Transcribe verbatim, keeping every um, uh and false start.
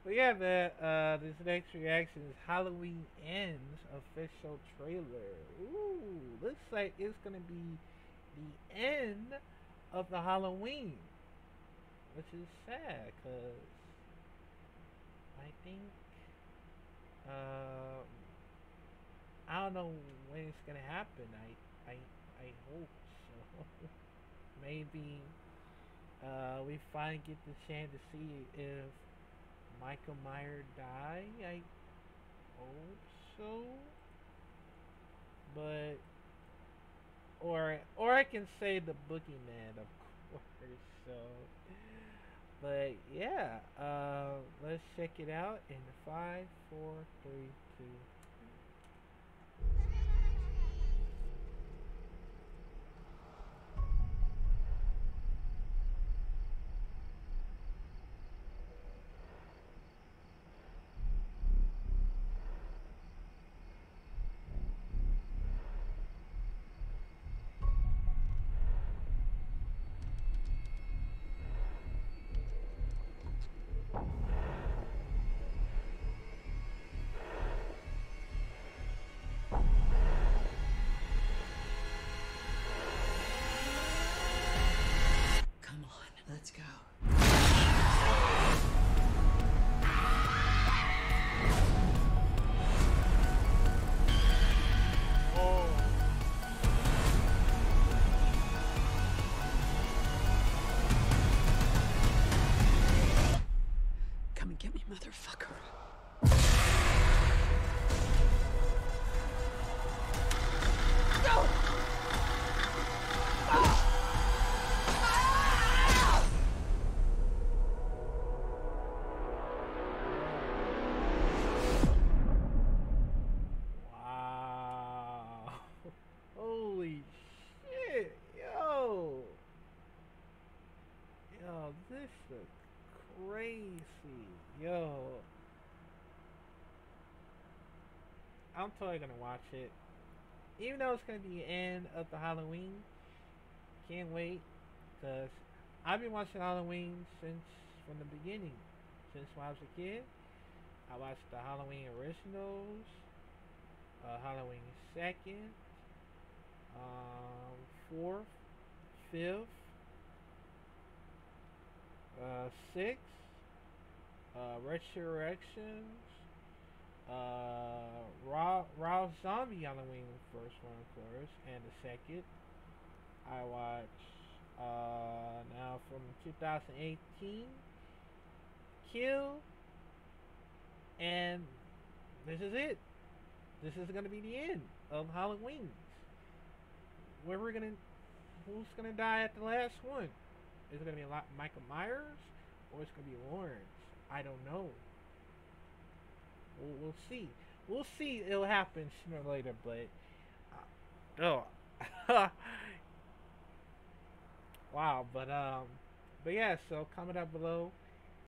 But yeah, man, uh, this next reaction is Halloween Ends official trailer. Ooh, looks like it's gonna be the end of the Halloween, which is sad, cause I think, uh, I don't know when it's gonna happen. I, I, I hope so. Maybe, uh, we finally get the chance to see if Michael Myers die. I hope so. But or or I can say the boogeyman, of course. So, but yeah, uh, let's check it out in five, four, three, two. Come on, let's go. Oh, Come and get me, motherfucker. wow! Holy shit, yo, yo, this is crazy, yo. I'm totally gonna watch it, even though it's gonna be the end of the Halloween. Can't wait, cause I've been watching Halloween since from the beginning, since when I was a kid. I watched the Halloween originals, uh, Halloween second, um, fourth, fifth, uh, sixth, uh, Resurrections, uh, Raw Raw Zombie Halloween, the first one of course, and the second. I watched uh, now from two thousand eighteen, Kill, and this is it. This is gonna be the end of Halloween. Where we're gonna, who's gonna die at the last one? Is it gonna be a lot Michael Myers, or is it gonna be Lawrence? I don't know. We'll, we'll see. We'll see. It'll happen sooner or later, but uh, oh, wow. But um, but yeah. So comment down below